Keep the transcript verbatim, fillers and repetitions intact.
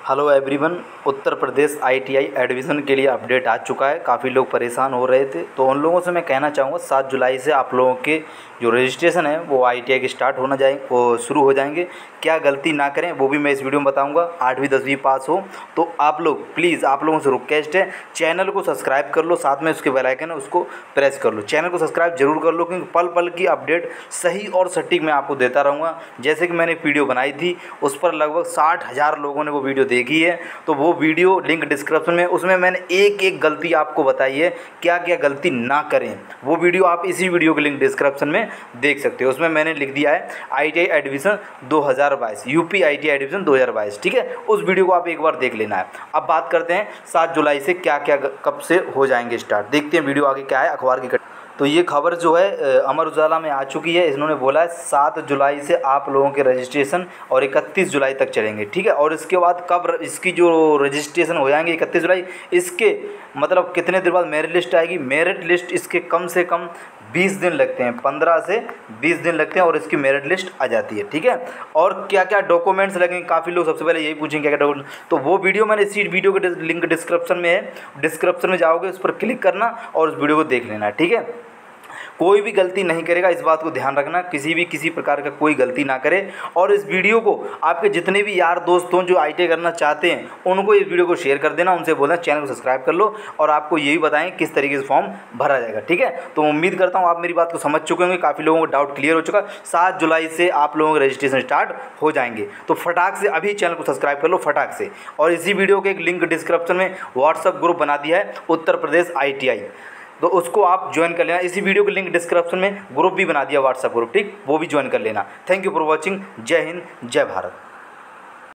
Hello everyone. Uttar Pradesh ITI admission के लिए update आ चुका है। काफ़ी लोग परेशान हो रहे थे, तो उन लोगों से मैं कहना चाहूँगा सात जुलाई से आप लोगों के जो रजिस्ट्रेशन है वो आईटीआई के स्टार्ट होना जाए वो शुरू हो जाएंगे। क्या गलती ना करें वो भी मैं इस वीडियो में बताऊंगा। आठवीं दसवीं पास हो तो आप लोग प्लीज़, आप लोगों से रिक्वेस्ट है, चैनल को सब्सक्राइब कर लो, साथ में उसके बेल आइकन है उसको प्रेस कर लो। चैनल को सब्सक्राइब जरूर कर लो, क्योंकि पल पल की अपडेट सही और सटीक मैं आपको देता रहूँगा। जैसे कि मैंने वीडियो बनाई थी उस पर लगभग साठ हज़ार लोगों ने वो वीडियो देखी है, तो वो वीडियो लिंक डिस्क्रिप्शन में, उसमें मैंने एक एक गलती आपको बताई है, क्या क्या गलती ना करें। वो वीडियो आप इसी वीडियो के लिंक डिस्क्रिप्शन में देख सकते हो। उसमें मैंने लिख दिया है आईटीआई एडमिशन दो हज़ार बाईस, यूपी आईटीआई एडमिशन दो हज़ार बाईस। ठीक है, उस वीडियो को आप एक बार देख लेना है। अब बात करते हैं सात जुलाई से क्या क्या कब से हो जाएंगे स्टार्ट। देखते हैं वीडियो आगे क्या है अखबार की। तो ये खबर जो है अमर उजाला में आ चुकी है। इन्होंने बोला है सात जुलाई से आप लोगों के रजिस्ट्रेशन और इकतीस जुलाई तक चलेंगे। ठीक है, और इसके बाद कब इसकी जो रजिस्ट्रेशन हो जाएंगे इकतीस जुलाई, इसके मतलब कितने दिन बाद मेरिट लिस्ट आएगी। मेरिट लिस्ट इसके कम से कम बीस दिन लगते हैं, पंद्रह से बीस दिन लगते हैं और इसकी मेरिट लिस्ट आ जाती है। ठीक है, और क्या क्या डॉक्यूमेंट्स लगेंगे, काफ़ी लोग सबसे पहले यही पूछेंगे क्या क्या डॉक्यूमेंट। तो वो वीडियो मैंने इसी वीडियो के लिंक डिस्क्रिप्शन में है, डिस्क्रिप्शन में जाओगे उस पर क्लिक करना और उस वीडियो को देख लेना है। ठीक है, कोई भी गलती नहीं करेगा, इस बात को ध्यान रखना, किसी भी किसी प्रकार का कोई गलती ना करे। और इस वीडियो को आपके जितने भी यार दोस्त हों जो आईटीआई करना चाहते हैं उनको इस वीडियो को शेयर कर देना, उनसे बोलना चैनल को सब्सक्राइब कर लो और आपको यही बताएं किस तरीके से फॉर्म भरा जाएगा। ठीक है, तो उम्मीद करता हूँ आप मेरी बात को समझ चुके होंगे, काफ़ी लोगों को डाउट क्लियर हो चुका। सात जुलाई से आप लोगों के रजिस्ट्रेशन स्टार्ट हो जाएंगे, तो फटाक से अभी चैनल को सब्सक्राइब कर लो फटाक से। और इसी वीडियो के एक लिंक डिस्क्रिप्शन में व्हाट्सअप ग्रुप बना दिया है उत्तर प्रदेश आईटीआई, तो उसको आप ज्वाइन कर लेना। इसी वीडियो के लिंक डिस्क्रिप्शन में ग्रुप भी बना दिया व्हाट्सएप ग्रुप, ठीक, वो भी ज्वाइन कर लेना। Thank you for watching. जय हिंद, जय भारत।